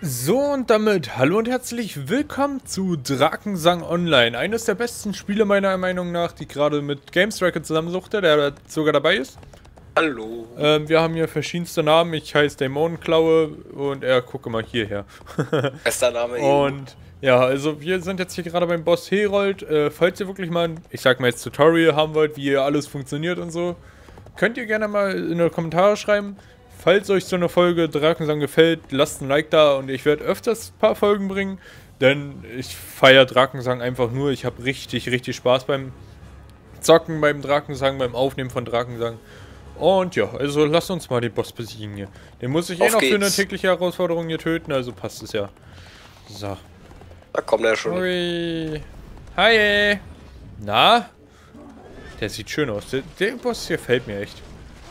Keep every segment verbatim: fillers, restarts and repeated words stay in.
So und damit hallo und herzlich willkommen zu Drakensang Online. Eines der besten Spiele meiner Meinung nach, die gerade mit GameStracker zusammensuchte, der da sogar dabei ist. Hallo. Ähm, wir haben hier verschiedenste Namen. Ich heiße Dämonenklaue und er gucke mal hierher. Bester Name. Und ja, also wir sind jetzt hier gerade beim Boss Herold. Äh, falls ihr wirklich mal, ein, ich sag mal jetzt Tutorial haben wollt, wie hier alles funktioniert und so, könnt ihr gerne mal in die Kommentare schreiben. Falls euch so eine Folge Drakensang gefällt, lasst ein Like da und ich werde öfters ein paar Folgen bringen, denn ich feiere Drakensang einfach nur. Ich habe richtig, richtig Spaß beim Zocken, beim Drakensang, beim Aufnehmen von Drakensang. Und ja, also lasst uns mal den Boss besiegen hier. Den muss ich eh noch für eine tägliche Herausforderung hier töten, also passt es ja. So. Da kommt er schon. Ui. Hi. Na? Der sieht schön aus. Der, der Boss hier gefällt mir echt.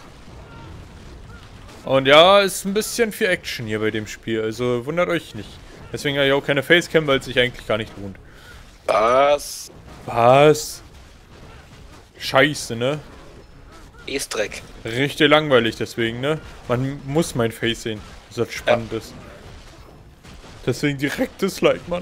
Und ja, ist ein bisschen viel Action hier bei dem Spiel, also wundert euch nicht. Deswegen habe ich auch keine Facecam, weil es sich eigentlich gar nicht lohnt. Was? Was? Scheiße, ne? Estreck. Richtig langweilig deswegen, ne? Man muss mein Face sehen, dass das spannend ja. ist. Deswegen direkt Dislike, Mann.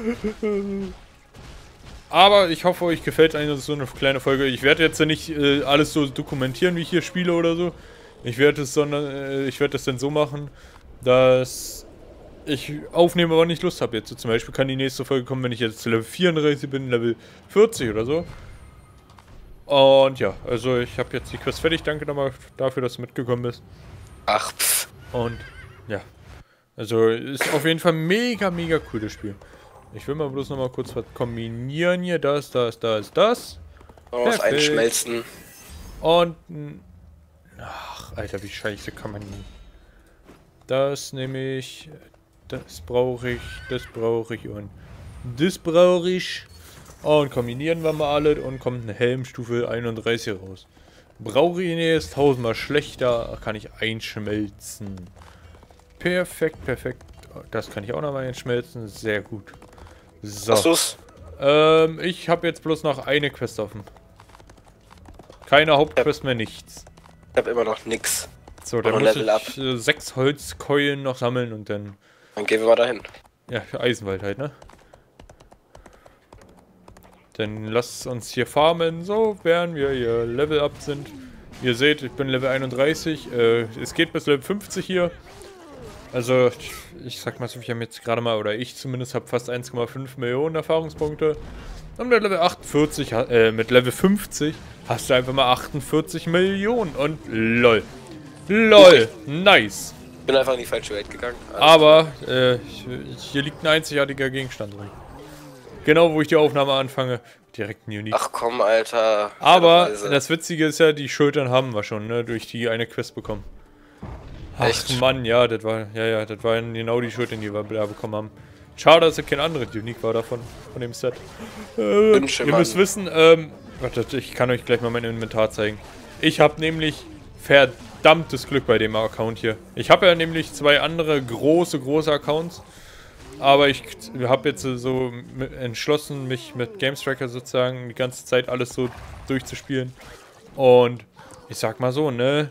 Aber ich hoffe, euch gefällt eine so eine kleine Folge. Ich werde jetzt ja nicht äh, alles so dokumentieren, wie ich hier spiele oder so. Ich werde es sondern äh, ich werde es dann so machen, dass ich aufnehme, aber nicht Lust habe jetzt. So, zum Beispiel kann die nächste Folge kommen, wenn ich jetzt Level vierunddreißig bin, Level vierzig oder so. Und ja, also ich habe jetzt die Quest fertig. Danke nochmal dafür, dass du mitgekommen bist. Ach, pff. Und ja, also ist auf jeden Fall mega, mega cool das Spiel. Ich will mal bloß nochmal kurz was kombinieren hier. Das, das, das, das. Oh, was einschmelzen. Und ach, Alter, wie scheiße kann man nie. Das nehme ich. Das brauche ich. Das brauche ich. Und das brauche ich. Und kombinieren wir mal alle. Und kommt eine Helmstufe einunddreißig raus. Brauche ich jetzt tausendmal schlechter. Kann ich einschmelzen. Perfekt, perfekt. Das kann ich auch nochmal einschmelzen. Sehr gut. So. Hast du's? Ähm, ich habe jetzt bloß noch eine Quest offen. Keine Hauptquest mehr, nichts. Ich habe immer noch nix. So, dann muss ich äh, sechs Holzkeulen noch sammeln und dann... Dann gehen wir mal dahin. Ja, für Eisenwald halt, ne? Dann lasst uns hier farmen, so während wir hier Level up sind. Ihr seht, ich bin Level einunddreißig. Äh, es geht bis Level fünfzig hier. Also, ich sag mal so, wir haben jetzt gerade mal, oder ich zumindest, habe fast eins Komma fünf Millionen Erfahrungspunkte. Und mit Level achtundvierzig, äh, mit Level fünfzig hast du einfach mal achtundvierzig Millionen und lol. LOL, nice. Ich bin einfach in die falsche Welt gegangen. Also aber, äh, hier liegt ein einzigartiger Gegenstand drin. Genau, wo ich die Aufnahme anfange. Direkt ein Unique. Ach komm, Alter. Aber das Witzige ist ja, die Schultern haben wir schon, ne, durch die eine Quest bekommen. Ach echt? Mann, ja, das war, ja, ja, das waren genau die Schultern, die wir da bekommen haben. Schade, dass es kein anderes Unique war davon, von dem Set. Äh, Wünsche, ihr Mann. müsst wissen, ähm, warte, ich kann euch gleich mal mein Inventar zeigen. Ich habe nämlich verdammtes Glück bei dem Account hier. Ich habe ja nämlich zwei andere große, große Accounts. Aber ich habe jetzt so entschlossen, mich mit GameStracker sozusagen die ganze Zeit alles so durchzuspielen. Und ich sag mal so, ne,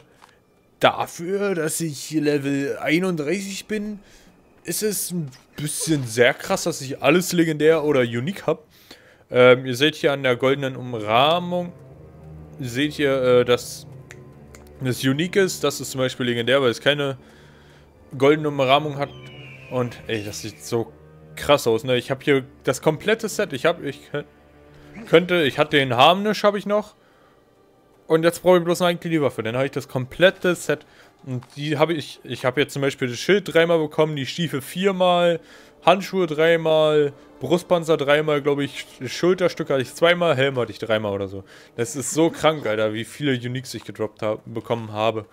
dafür, dass ich Level einunddreißig bin, ist es ein bisschen sehr krass, dass ich alles legendär oder unique habe. Ähm, ihr seht hier an der goldenen Umrahmung, seht ihr, äh, dass das unique ist. Das ist zum Beispiel legendär, weil es keine goldene Umrahmung hat. Und ey, das sieht so krass aus, ne? Ich habe hier das komplette Set. Ich habe, ich könnte, ich hatte den Harmnisch, habe ich noch. Und jetzt brauche ich bloß noch eigentlich die Waffe. Dann habe ich das komplette Set. Und die habe ich, ich habe jetzt zum Beispiel das Schild dreimal bekommen, die Stiefel viermal, Handschuhe dreimal, Brustpanzer dreimal, glaube ich, Schulterstücke hatte ich zweimal, Helm hatte ich dreimal oder so. Das ist so krank, Alter, wie viele Uniques ich gedroppt habe, bekommen habe.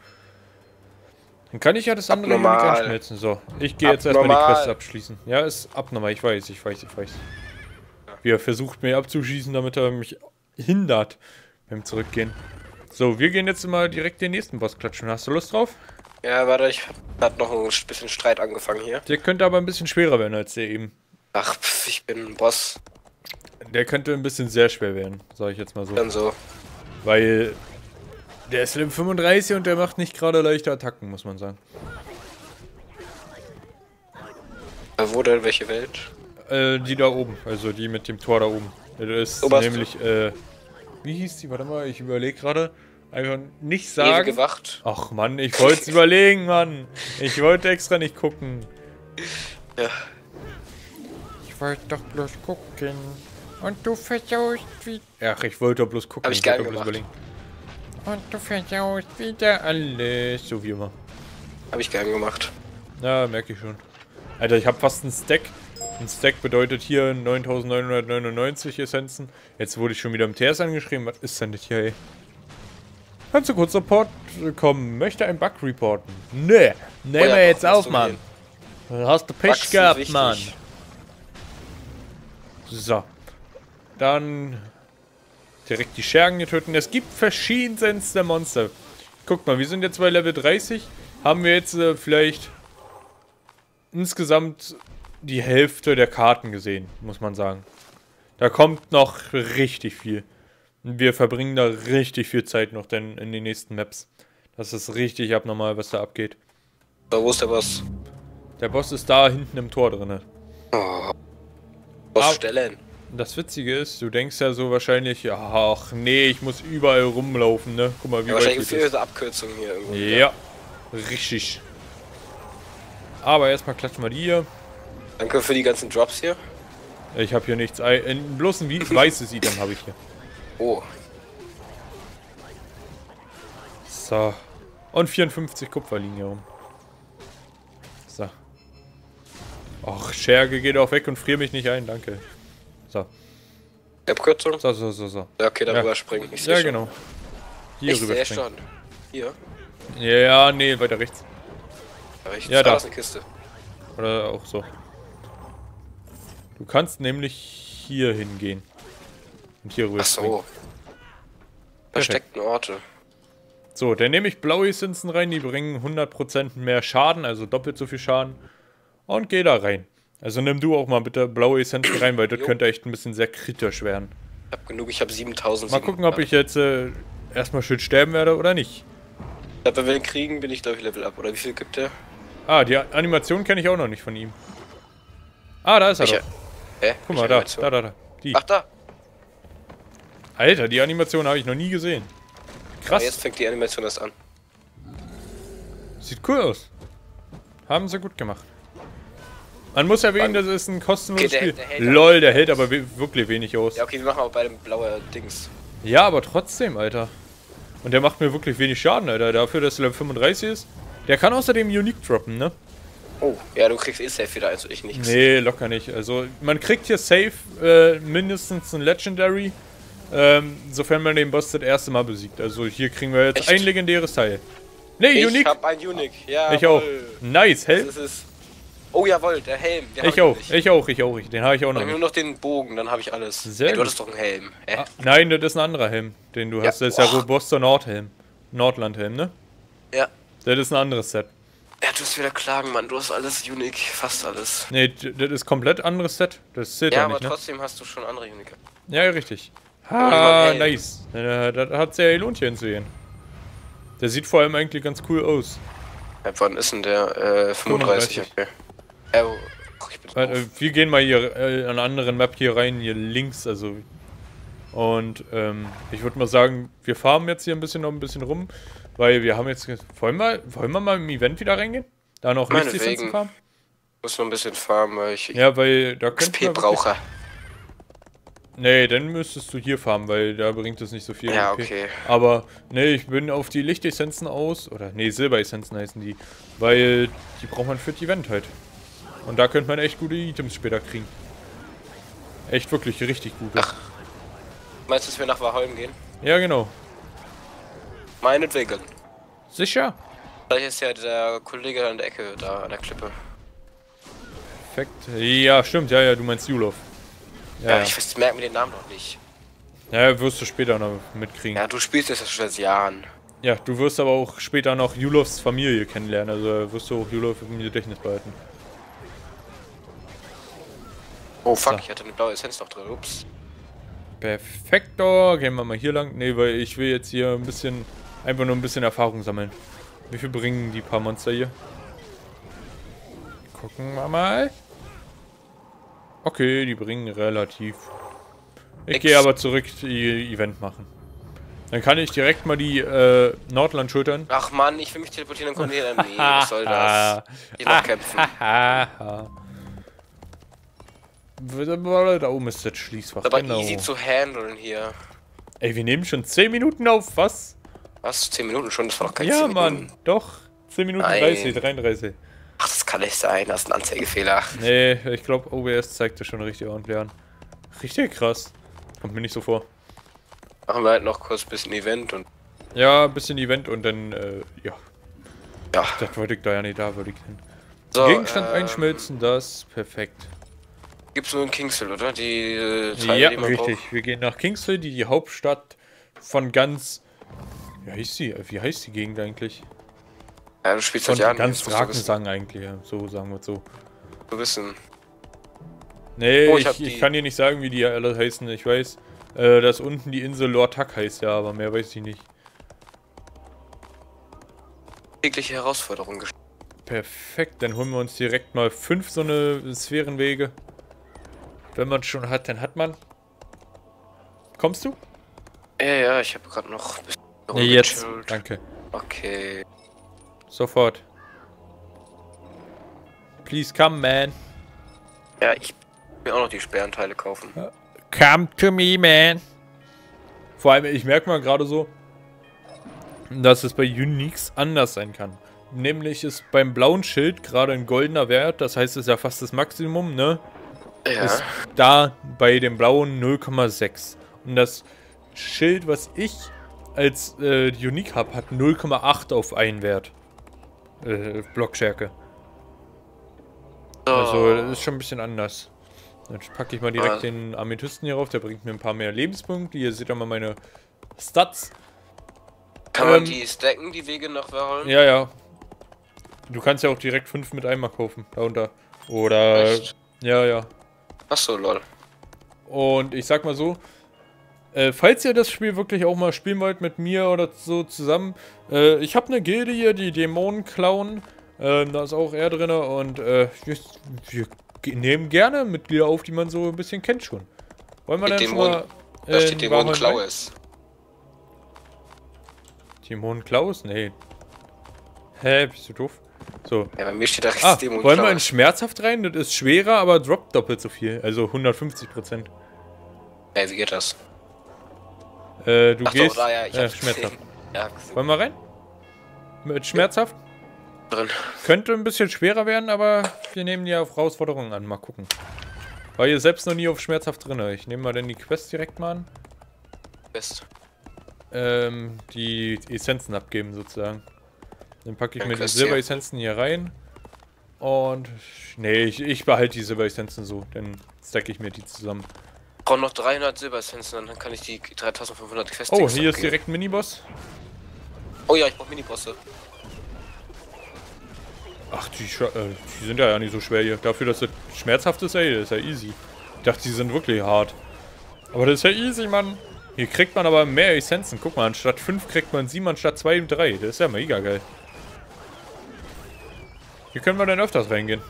Dann kann ich ja das andere Unique anschmelzen. So, ich gehe jetzt erstmal die Quest abschließen. Ja, ist abnormal, ich weiß, ich weiß, ich weiß. Wie er versucht, mir abzuschießen, damit er mich hindert beim Zurückgehen. So, wir gehen jetzt mal direkt den nächsten Boss klatschen. Hast du Lust drauf? Ja, warte, ich hab noch ein bisschen Streit angefangen hier. Der könnte aber ein bisschen schwerer werden als der eben. Ach, pf, ich bin ein Boss. Der könnte ein bisschen sehr schwer werden, sage ich jetzt mal so. Dann so. Weil der ist Level fünfunddreißig und der macht nicht gerade leichte Attacken, muss man sagen. Wo denn? Welche Welt? Äh, die da oben. Also die mit dem Tor da oben. Das ist Oberste. nämlich, äh... Wie hieß die? Warte mal, ich überlege gerade. Einfach nicht Ewige sagen. Wacht. Ach Mann, ich wollte es überlegen, Mann. Ich wollte extra nicht gucken. Ja. Ich wollte doch bloß gucken. Und du versaust wie... Ach, ich wollte doch bloß gucken. Hab ich wollte geil doch bloß gemacht. Und du versaust wieder alles. So wie immer. Habe ich gern gemacht. Ja, merke ich schon. Alter, ich habe fast einen Stack. Ein Stack bedeutet hier neuntausendneunhundertneunundneunzig Essenzen. Jetzt wurde ich schon wieder im T S angeschrieben. Was ist denn das hier, ey? Kannst du kurz Support kommen? Möchte ein Bug reporten? Nee. Nehmen Oh ja, wir jetzt doch, auf, musst du Mann. gehen. Da hast du Pech Bugs sind gehabt, wichtig. Mann. So. Dann direkt die Schergen hier töten. Es gibt verschiedenste Monster. Guck mal, wir sind jetzt bei Level dreißig. Haben wir jetzt äh, vielleicht insgesamt die Hälfte der Karten gesehen, muss man sagen. Da kommt noch richtig viel. Wir verbringen da richtig viel Zeit noch denn in den nächsten Maps. Das ist richtig abnormal, was da abgeht. So, wo ist der Boss? Der Boss ist da hinten im Tor drin. Oh. Boss Ah. stellen. Das Witzige ist, du denkst ja so wahrscheinlich, ja, ach nee, ich muss überall rumlaufen, ne? Guck mal, wie Ja, weit wahrscheinlich geht für das? diese Abkürzung hier irgendwo. Ja, richtig. Aber erstmal klatschen wir die hier. Danke für die ganzen Drops hier. Ich habe hier nichts. Ein, bloß ein wie- weißes Item habe ich hier. Oh. So. Und vierundfünfzig Kupfer liegen hier rum. So. Och, Scherge, geht auch weg und frier mich nicht ein, danke. So. Die Abkürzung? So, so, so, so. Ja, okay, darüber Ja. springen. Ich seh Ja, schon. genau. Hier Ich rüber sehe springen. schon. Hier. Ja, nee, weiter rechts. Ja, ich Ja, da da. ist eine Kiste. Oder auch so. Du kannst nämlich hier hingehen. Und hier rüber Ach springen. so. Versteckten Orte. So, dann nehme ich blaue Essenzen rein, die bringen hundert Prozent mehr Schaden, also doppelt so viel Schaden. Und geh da rein. Also nimm du auch mal bitte blaue Essenzen rein, weil das Jo. könnte echt ein bisschen sehr kritisch werden. Ich hab genug, ich hab siebentausend. Mal gucken, ob ich jetzt äh, erstmal schön sterben werde oder nicht. Ich glaub, wenn wir ihn kriegen, bin ich glaube ich Level up. Oder wie viel gibt der? Ah, die Animation kenne ich auch noch nicht von ihm. Ah, da ist er Welche? doch. Hä? Guck Welche mal, da, Animation? da, da, da. Die. Ach, da. Alter, die Animation habe ich noch nie gesehen. Aber Krass. jetzt fängt die Animation erst an. Sieht cool aus. Haben sie gut gemacht. Man muss erwähnen, das ist ein kostenloses Okay, der- Spiel. der hält Lol, aber- der hält aber we- wirklich wenig aus. Ja, okay, wir machen aber beide blaue Dings. Ja, aber trotzdem, Alter. Und der macht mir wirklich wenig Schaden, Alter. Dafür, dass er Level fünfunddreißig ist. Der kann außerdem Unique droppen, ne? Oh, ja, du kriegst eh safe wieder, also ich nichts. Nee, locker nicht. Also, man kriegt hier safe äh, mindestens ein Legendary, ähm, sofern man den Boss das erste Mal besiegt. Also, hier kriegen wir jetzt Echt? ein legendäres Teil. Nee, Ich Unique! hab ein Unique, ja. Ich auch. Nice, Helm. Das ist. Oh jawohl, der Helm. Den hab Ich auch, nicht. ich auch, ich auch. Den habe ich auch noch Ich nur nicht. noch den Bogen, dann habe ich alles. Sehr Ey, du gut. hattest doch einen Helm. Hä? Ah, nein, das ist ein anderer Helm, den du Ja. hast. Das ist der Boah. robuster Nordhelm. Nordlandhelm, ne? Ja. Das ist ein anderes Set. Ja, du hast wieder klagen, Mann. Du hast alles Unique, fast alles. Nee, d- das ist komplett anderes Set. Das zählt Ja, doch aber nicht, ne? trotzdem hast du schon andere Unique. Ja, richtig. Ja, Ha, Helm. nice. Äh, Das hat sehr gelohnt hier hinzugehen. Der sieht vor allem eigentlich ganz cool aus. Ja, wann ist denn der? Äh, fünfunddreißig, fünfunddreißig. okay. Ja, oh, ach, ich bin Weil, drauf. äh, Wir gehen mal hier äh, an einer anderen Map hier rein, hier links, also. Und ähm, ich würde mal sagen, wir farmen jetzt hier ein bisschen noch ein bisschen rum, weil wir haben jetzt. Wollen wir, wollen wir mal im Event wieder reingehen? Da noch richtig Meinetwegen. zu farmen? Ich muss noch ein bisschen farmen, weil ich Ja, weil da X könnten P wir wirklich- brauche. Nee, dann müsstest du hier farmen, weil da bringt es nicht so viel. Ja, X P. okay. Aber, nee, ich bin auf die Lichtessenzen aus. Oder, nee, Silberessenzen heißen die. Weil die braucht man für das Event halt. Und da könnte man echt gute Items später kriegen. Echt wirklich richtig gute. Ach. Meinst du, dass wir nach Waholm gehen? Ja, genau. Meinetwegen. Sicher? Vielleicht ist ja der Kollege an der Ecke da an der Klippe. Perfekt. Ja, stimmt. Ja, ja, du meinst Julof. Ja, Ja, ja. ich weiß, merke mir den Namen noch nicht. Ja, wirst du später noch mitkriegen. Ja, du spielst das ja schon seit Jahren. Ja, du wirst aber auch später noch Julofs Familie kennenlernen. Also wirst du auch Julof im Gedächtnis behalten. Oh fuck, So. ich hatte eine blaue Essenz noch drin. Ups. Perfekto. Gehen wir mal hier lang. Ne, weil ich will jetzt hier ein bisschen, einfach nur ein bisschen Erfahrung sammeln. Wie viel bringen die paar Monster hier? Gucken wir mal. Okay, die bringen relativ. Ich Nix. gehe aber zurück die Event machen. Dann kann ich direkt mal die äh, Nordland schultern. Ach Mann, ich will mich teleportieren, dann kommen die dann. Nee, was soll das? Ich noch kämpfen. Da oben ist das Schließfach. Aber genau. easy zu handeln hier. Ey, wir nehmen schon zehn Minuten auf, was? Was? zehn Minuten schon? Das war doch kein Ja, zehn Mann, Minuten. doch. zehn Minuten Nein. dreißig, dreiunddreißig. Ach, das kann nicht sein, das ist ein Anzeigefehler. Nee, ich glaube, O B S zeigt das schon richtig ordentlich an. Richtig krass. Kommt mir nicht so vor. Machen wir halt noch kurz ein bisschen Event und. Ja, ein bisschen Event und dann, äh, ja. Ja. Das wollte ich da ja nicht, da würde ich hin. So, Gegenstand ähm, einschmelzen, das, perfekt. Gibt's nur in Kingshill, oder? Die äh, Teile, Ja, die man richtig. braucht. Wir gehen nach Kingshill, die, die Hauptstadt von ganz... Wie heißt die? Wie heißt die Gegend eigentlich? Ja, du spielst Von halt ja ganz nicht, Drakensang eigentlich, ja. So sagen wir es so. zu wissen. Nee, Oh, ich ich, hab ich die- kann dir nicht sagen, wie die alle heißen. Ich weiß, äh, dass unten die Insel Lortak heißt, ja, aber mehr weiß ich nicht. Tägliche Herausforderung gestellt. Perfekt, dann holen wir uns direkt mal fünf so eine Sphärenwege. Wenn man schon hat, dann hat man. Kommst du? Ja, ja, ich habe gerade noch ein bisschen Nee, jetzt. rumgechillt. Danke. Okay. Sofort. Please come, man. Ja, ich will auch noch die Sperrenteile kaufen. Come to me, man. Vor allem, ich merke mal gerade so, dass es bei Uniques anders sein kann. Nämlich ist beim blauen Schild gerade ein goldener Wert, das heißt, es ist ja fast das Maximum, ne? Ja. Ist da bei dem blauen null Komma sechs. Und das Schild, was ich als äh, Unique habe, hat null Komma acht auf einen Wert. Äh, Blockstärke. So. Also, das ist schon ein bisschen anders. Dann packe ich mal direkt Ah. den Amethysten hier rauf, der bringt mir ein paar mehr Lebenspunkte. Hier seht ihr mal meine Stats. Kann man ähm, die stacken, die Wege nach Verholm? Ja, ja. Du kannst ja auch direkt fünf mit einmal kaufen, darunter. Oder... Echt? Ja, ja. Achso, lol. Und ich sag mal so, äh, falls ihr das Spiel wirklich auch mal spielen wollt mit mir oder so zusammen, äh, ich habe eine Gilde hier, die Dämonen klauen. Ähm, da ist auch er drin und äh, wir, wir ge- nehmen gerne Mitglieder auf, die man so ein bisschen kennt schon. Wollen wir Mit dann schon Dämonen- mal... Da äh, steht in Dämonen Warholm rein? Klaues. Dämonen Klaus? Nee. Hä, bist du doof? So. Ja, bei mir steht da rechts Ah, Dämonen wollen wir in Klaues. schmerzhaft rein? Das ist schwerer, aber droppt doppelt so viel. Also hundertfünfzig Prozent. Ey, wie geht das? Äh, du Ach gehst... doch, da, ja, ich äh, hab's schmerzhaft. gesehen. Ja, gesehen. Wollen wir rein? Mit schmerzhaft? Drin. Könnte ein bisschen schwerer werden, aber wir nehmen die Herausforderungen an. Mal gucken. War ihr selbst noch nie auf schmerzhaft drin. Ich nehme mal dann die Quest direkt mal an. Best. Ähm, die Essenzen abgeben sozusagen. Dann packe ich Dann mir die Quest Silberessenzen hier rein. Und... Nee, ich, ich behalte die Silberessenzen so. Dann stacke ich mir die zusammen. Ich brauche noch dreihundert Silberessenzen, dann kann ich die dreitausendfünfhundert Quests Oh, hier ist abgeben. direkt ein Miniboss. Oh ja, ich brauche Minibosse. Ach, die, Scha- äh, die sind ja, ja nicht so schwer hier. Dafür, dass das schmerzhaft ist, ey, das ist ja easy. Ich dachte, die sind wirklich hart. Aber das ist ja easy, Mann. Hier kriegt man aber mehr Essenzen. Guck mal, anstatt fünf kriegt man sieben, anstatt zwei und drei. Das ist ja mega geil. Hier können wir dann öfters reingehen.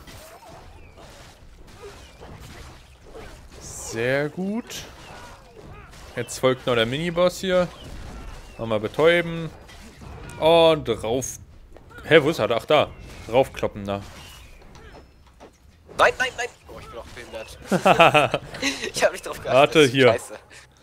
Sehr gut. Jetzt folgt noch der Miniboss hier. Nochmal betäuben. Und drauf. Hä, wo ist er? Ach, da. Draufkloppen da. Nein, nein, nein! Oh, ich bin auch behindert. Ich hab nicht drauf geachtet. Warte, hier. Scheiße.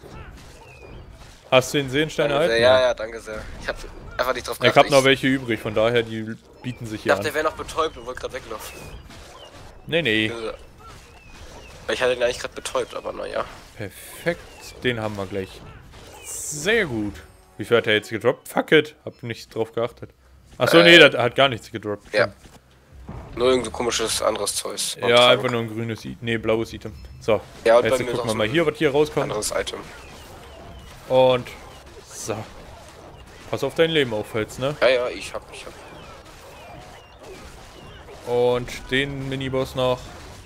Hast du den Seenstein Danke sehr. erhalten? Ja, ja, danke sehr. Ich hab einfach nicht drauf Ich geachtet. hab noch welche übrig, von daher, die bieten sich Ich hier dachte, der an. wäre noch betäubt und wollte gerade weglaufen. Nee, nee. Böse. Ich hatte ihn eigentlich gerade betäubt, aber naja. Perfekt. Den haben wir gleich. Sehr gut. Wie viel hat er jetzt gedroppt? Fuck it. Hab nicht drauf geachtet. Achso, Äh, nee, das hat gar nichts gedroppt. Ja. Nur irgend so komisches anderes Zeus. Und Ja, Trank. einfach nur ein grünes Item. Nee, blaues Item. So. Ja, und bei Jetzt mir ist gucken auch wir so mal ein hier, was hier rauskommt. anderes Item. Und. So. Pass auf dein Leben auf, Holz, ne? Ja, ja, ich hab, ich hab. Und den Miniboss noch.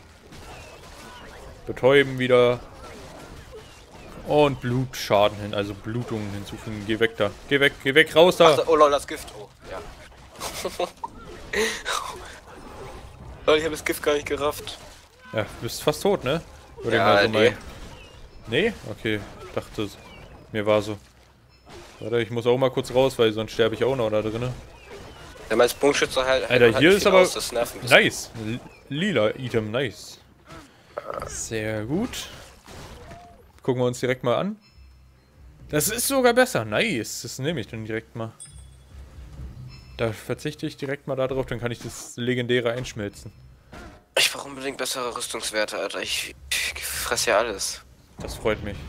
Betäuben wieder. Und Blutschaden hin, also Blutungen hinzufügen. Geh weg da. Geh weg, geh weg, raus da. Ach, da- oh lol, das Gift. Oh, ja. Lol, ich hab das Gift gar nicht gerafft. Ja, bist fast tot, ne? Würde Ja, ich mal so nee. meinen. Nee? Okay, dachte, mir war so. Warte, ich muss auch mal kurz raus, weil sonst sterbe ich auch noch da drin. Wenn man als Bogenschütze halt. Alter, halt hier nicht ist viel aber aus, das nervt ein bisschen. nice. L lila Item, nice. Sehr gut. Gucken wir uns direkt mal an. Das ist sogar besser. Nice. Das nehme ich dann direkt mal. Da verzichte ich direkt mal darauf, dann kann ich das Legendäre einschmelzen. Ich brauche unbedingt bessere Rüstungswerte, Alter. Ich, ich fresse ja alles. Das freut mich.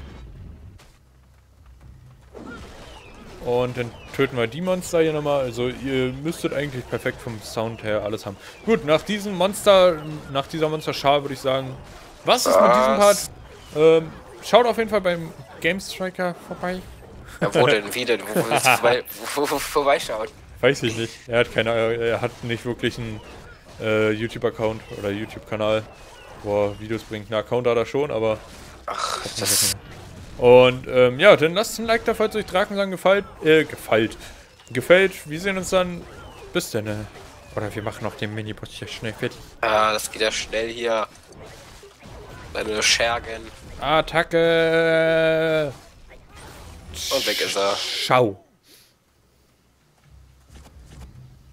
Und dann töten wir die Monster hier nochmal. Also ihr müsstet eigentlich perfekt vom Sound her alles haben. Gut, nach diesem Monster, nach dieser Monsterschar würde ich sagen, was ist mit diesem Part? Ähm, schaut auf jeden Fall beim Game Striker vorbei. Ja, wo denn, wie denn? Wo willst du vorbei, wo, wo, vorbeischauen? Weiß ich nicht. Er hat keine, er hat nicht wirklich einen äh, YouTube-Account oder YouTube-Kanal, wo er Videos bringt. Einen Account hat er schon, aber... Ach, das... Und ähm, ja, dann lasst ein Like da, falls euch Drakensang gefällt. Äh, gefällt. Gefällt. Wir sehen uns dann. Bis dann. Äh. Oder wir machen noch den Miniboss hier schnell fertig. Ah, das geht ja schnell hier. Deine Schergen. Attacke. Und weg ist er. Ciao.